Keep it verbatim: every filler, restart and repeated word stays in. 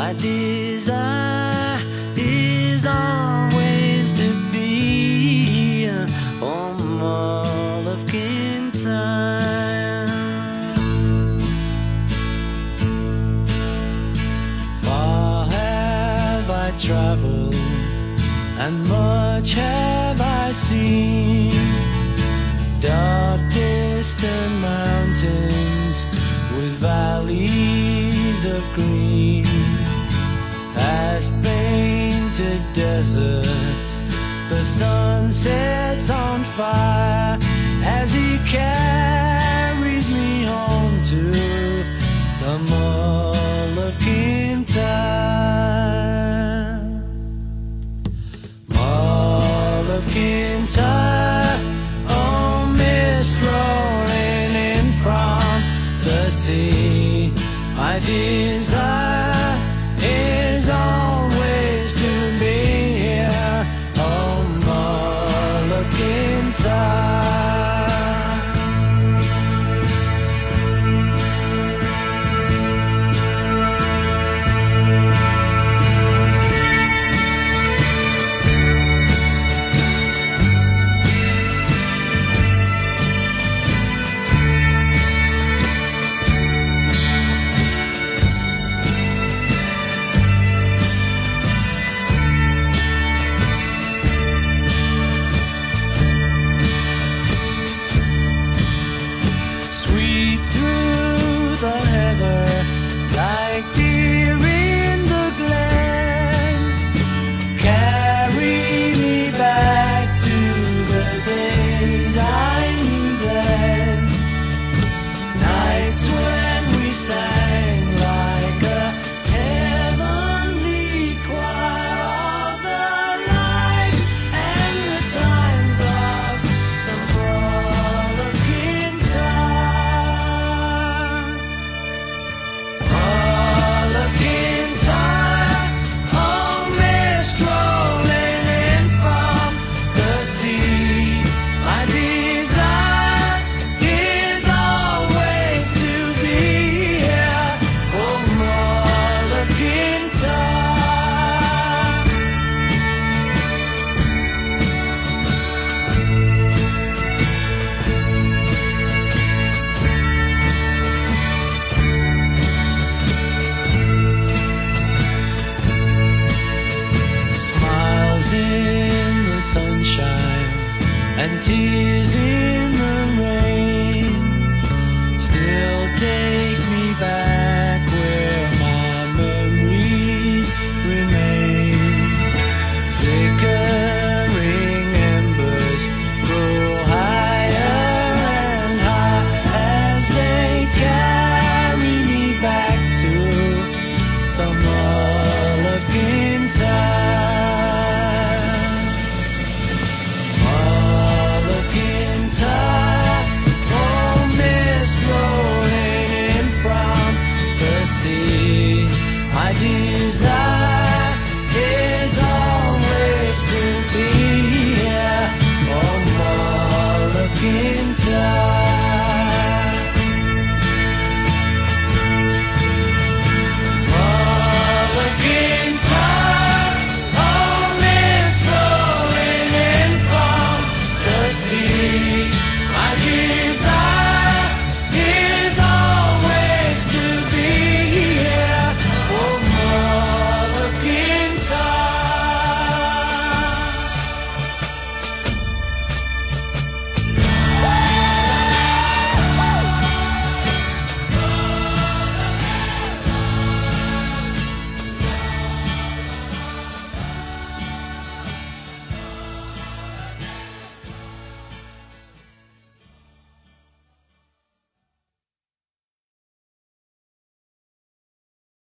My desire is always to be home all of Kintyre. Far have I traveled, and much have I seen. Dark distant mountains with valleys of green, past painted deserts, the sun sets on fire as he carries me home to the Mull of Kintyre. Mull of Kintyre, oh mist rolling in from the sea, my desire